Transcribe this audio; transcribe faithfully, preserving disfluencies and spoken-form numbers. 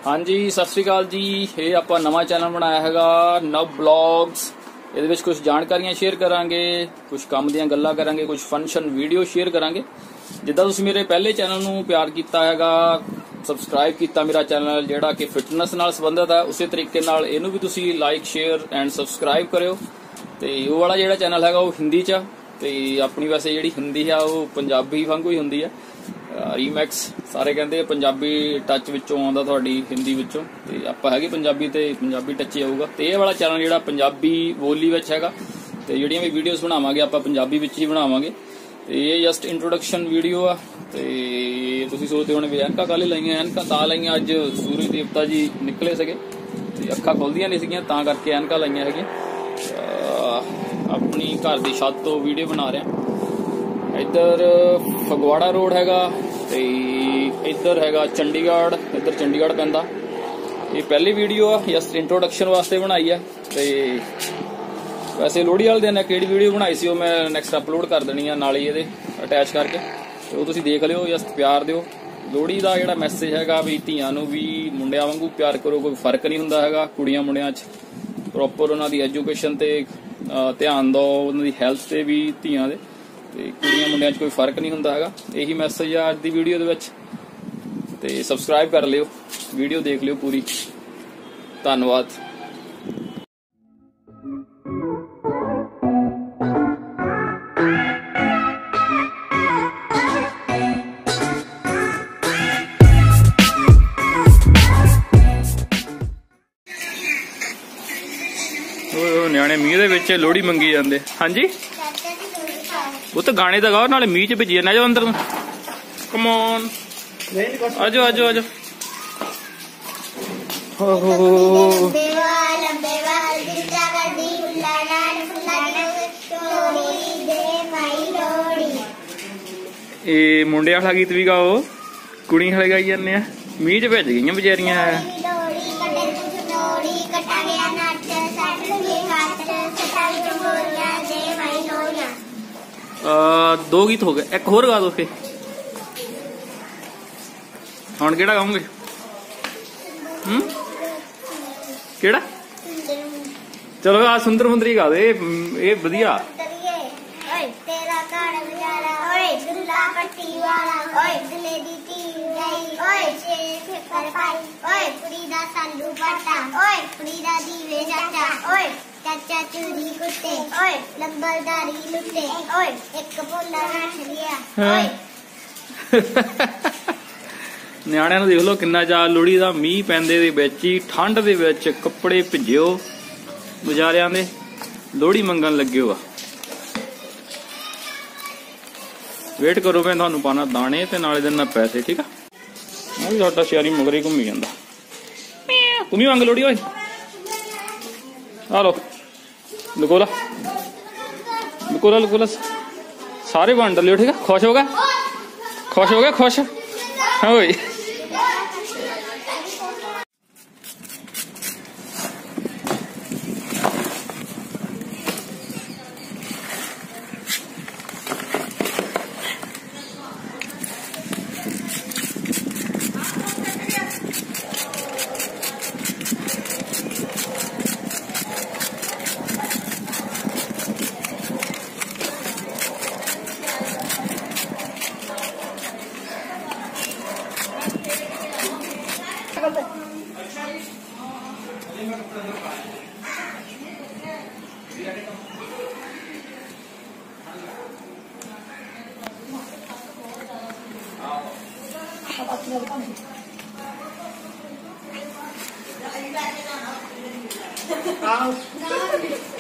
हाँ जी सत श्री अकाल जी। ये आप नवा चैनल बनाया हैगा नव ब्लॉग्स। ये कुछ जानकारियां शेयर करांगे, कुछ काम दियां गल्लां करांगे, कुछ फंक्शन वीडियो शेयर करांगे। जिद्दां तुसीं मेरे पहले चैनल नूं प्यार कीता हैगा, सबसक्राइब कीता मेरा चैनल जिहड़ा कि फिटनेस नाल संबंधित है, उसी तरीके नाल इहनूं भी तुसीं लाइक शेयर एंड सबसक्राइब करियो। ते ओह वाला जिहड़ा चैनल हैगा वो हिंदी च, ते अपनी वैसे जिहड़ी हिंदी है वो पंजाबी वांगू ही हुंदी है। रीमैक्स सारे कहते पंजाबी टच विचों आउंदा तुहाडी हिंदी विचों, ते आपां हैगे पंजाबी ते पंजाबी टच ही आऊगा। ते इह वाला चैनल जिहड़ा पंजाबी बोली विच हैगा, ते जिहड़ियां भी वीडियोस बनावांगे आपां पंजाबी विच ही बनावांगे। ते ये जस्ट इंट्रोडक्शन वीडियो आ। ते तुसीं सोचदे होणे भी ऐनकां काहली लाईआं, ऐनकां तां लाईआं अज सूरज देवता जी निकले सके ते अक्खां खुलदियां नहीं सीगियां, तां करके ऐनकां लाईआं हैगीआं। अपनी घर दी छत तो वीडियो बना रहा। इधर फगवाड़ा रोड हैगा, ते इधर हैगा चंडीगढ़, इधर चंडीगढ़ पैंदा। ये पहली वीडियो आ, जस्ट इंट्रोडक्शन वास्ते बनाई है। ते वैसे लोहड़ी वाले दिन किहड़ी वीडियो बनाई सी, मैं नैक्सट अपलोड कर देनी है नाल ही इहदे अटैच करके, तो तुसीं देख लिओ। जस्ट प्यार दिओ। लोहड़ी का जिहड़ा मैसेज हैगा भी धीआं नूं भी मुंडिआं वांगू प्यार करो, कोई फर्क नहीं हुंदा हैगा कुड़ियां मुंडिआं च। प्रॉपर उन्हां दी एजुकेशन ते ध्यान दो, उन्हां दी हेल्थ ते भी धीआं दे, ते कुड़ियां मुंडियां च कोई फर्क नहीं हुंदा हैगा। यही मैसेज है अज दी वीडियो दे विच। ते सबसक्राइब कर लिओ, वीडियो देख लिओ पूरी। धन्नवाद। न्याणे मीह दे विच लोहड़ी मंगी जांदे। हाँ जी वो तो गाने तो गाओ, नाले मीह च भिजी जाना। जाओ अंदर, कम ऑन, आजो आजो आजो। ये मुंडे वाला गीत भी गाओ, कुड़ी वाले गाई जाने। मीह च भिज गई बेचारियां। दो गीत हो गए, एक होर गा दो फिर। हुण केड़ा गाओगे? हम्म केड़ा? चलो आ सुंदर मुंदरी गा दे, ये वधिया। चाचा चूरी कुत्ते, ओए लंबरदारी लुट्टे, ओए एक भोला रख लिया, ओए। ਨਿਆਣਿਆਂ ਨੂੰ ਦੇਖ ਲਓ ਕਿੰਨਾ ਚਾਅ ਲੋਹੜੀ ਦਾ। ਮੀਂਹ ਪੈਂਦੇ ਦੇ ਵਿੱਚ ਹੀ, ਠੰਡ ਦੇ ਵਿੱਚ ਕੱਪੜੇ ਭਿੱਜਿਓ ਗੁਜ਼ਾਰਿਆਂ ਦੇ, ਲੋਹੜੀ ਮੰਗਣ ਲੱਗੇ ਹੋ ਆ। ਵੇਟ ਕਰੋ, ਮੈਂ ਤੁਹਾਨੂੰ ਪਾਣਾ ਦਾਣੇ ਤੇ ਨਾਲੇ ਦਿਨ ਨਾਲ ਪੈਸੇ, ਠੀਕ ਆ। ਉਹ ਵੀ ਸਾਡਾ ਸ਼ਿਆਰੀ ਮਗਰੇ ਘੁੰਮੀ ਜਾਂਦਾ। ਤੂੰ ਵੀ ਮੰਗ ਲੋਹੜੀ ਓਏ। ਆ ਲੋ ਲਕੋਲਾ ਲਕੋਲਾ ਲਕੋਲਾ ਸਾਰੇ ਵੰਡ ਲਿਓ, ਠੀਕ ਆ। खुश हो गया, खुश हो गया, खुश ਓਏ। Out.